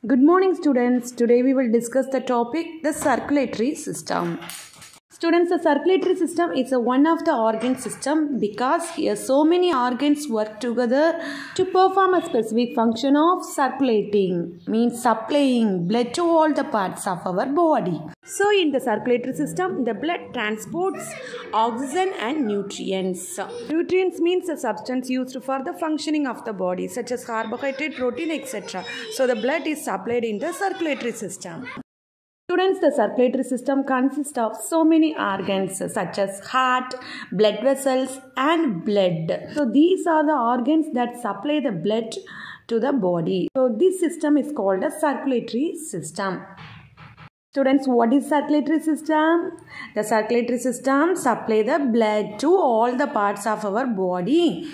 Good morning, students. Today we will discuss the topic the circulatory system. Students, the circulatory system is one of the organ system because here so many organs work together to perform a specific function of circulating, means supplying blood to all the parts of our body. So in the circulatory system, the blood transports oxygen and nutrients. Nutrients means the substance used for the functioning of the body such as carbohydrate, protein, etc. So the blood is supplied in the circulatory system. Students, the circulatory system consists of so many organs such as heart, blood vessels and blood. So these are the organs that supply the blood to the body. So this system is called a circulatory system. Students, what is circulatory system? The circulatory system supply the blood to all the parts of our body.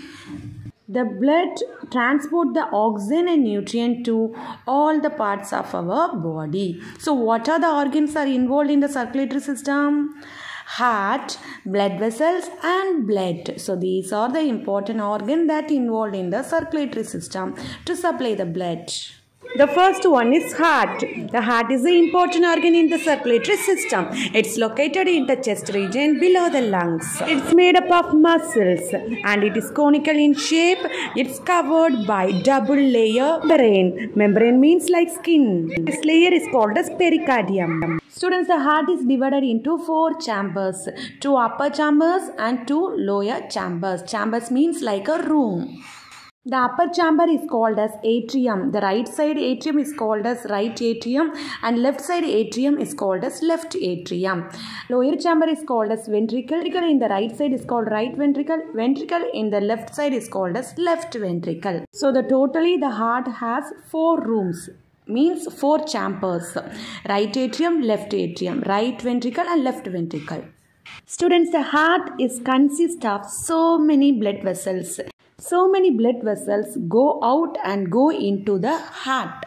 The blood transport the oxygen and nutrient to all the parts of our body. So what are the organs are involved in the circulatory system? Heart, blood vessels and blood. So these are the important organs that involved in the circulatory system to supply the blood. The first one is heart. The heart is an important organ in the circulatory system. It's located in the chest region below the lungs. It's made up of muscles and it is conical in shape. It's covered by double layer membrane. Membrane means like skin. This layer is called as pericardium. Students, the heart is divided into 4 chambers. 2 upper chambers and 2 lower chambers. Chambers means like a room. The upper chamber is called as atrium. The right side atrium is called as right atrium and left side atrium is called as left atrium. Lower chamber is called as ventricle. Ventricle in the right side is called right ventricle. Ventricle in the left side is called as left ventricle. So totally the heart has 4 rooms. Means 4 chambers. Right atrium, left atrium, right ventricle and left ventricle. Students, the heart consists of so many blood vessels. So many blood vessels go out and go into the heart.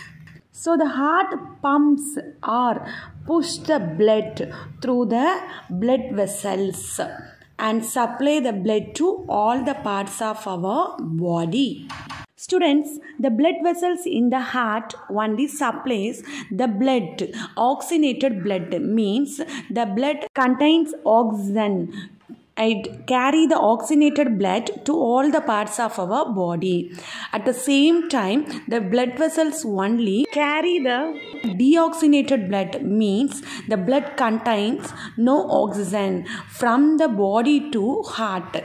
So the heart pumps or pushes the blood through the blood vessels and supply the blood to all the parts of our body. Students, the blood vessels in the heart only supplies the blood. Oxygenated blood means the blood contains oxygen. It carry the oxygenated blood to all the parts of our body. At the same time, the blood vessels only carry the deoxygenated blood, means the blood contains no oxygen from the body to heart.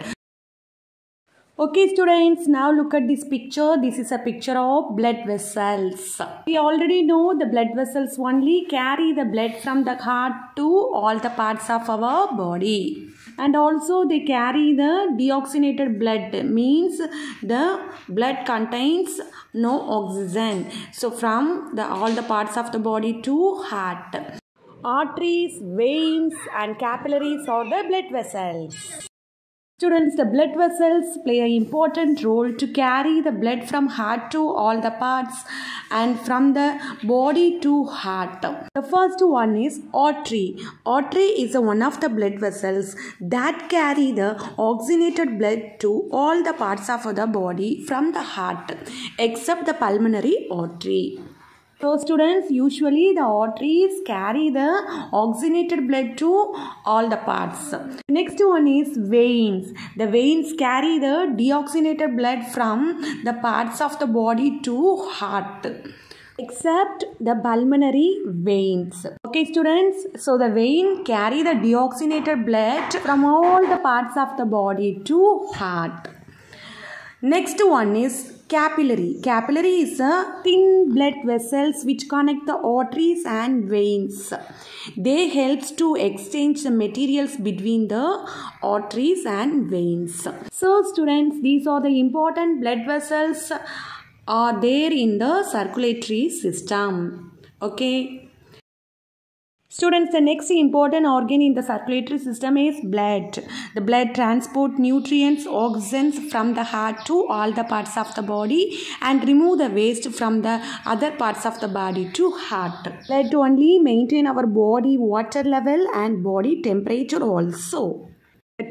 Okay students, now look at this picture. This is a picture of blood vessels. We already know the blood vessels only carry the blood from the heart to all the parts of our body. And also they carry the deoxygenated blood, means the blood contains no oxygen. So from all the parts of the body to heart. Arteries, veins and capillaries are the blood vessels. Students, the blood vessels play an important role to carry the blood from heart to all the parts and from the body to heart. The first one is artery. Artery is one of the blood vessels that carry the oxygenated blood to all the parts of the body from the heart except the pulmonary artery. So students, usually the arteries carry the oxygenated blood to all the parts. Next one is veins. The veins carry the deoxygenated blood from the parts of the body to heart except the pulmonary veins. Okay students, so the vein carry the deoxygenated blood from all the parts of the body to heart. Next one is capillary. Capillary is a thin blood vessels which connect the arteries and veins. They helps to exchange the materials between the arteries and veins. So students, these are the important blood vessels are there in the circulatory system. Okay. Students, the next important organ in the circulatory system is blood. The blood transport nutrients, oxygen from the heart to all the parts of the body and remove the waste from the other parts of the body to heart. Blood only maintain our body water level and body temperature also. The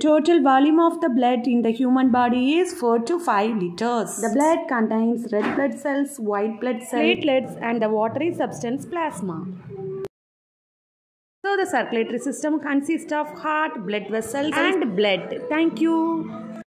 total volume of the blood in the human body is 4 to 5 liters. The blood contains red blood cells, white blood cells, platelets, and the watery substance plasma. So the circulatory system consists of heart, blood vessels, and blood. Thank you.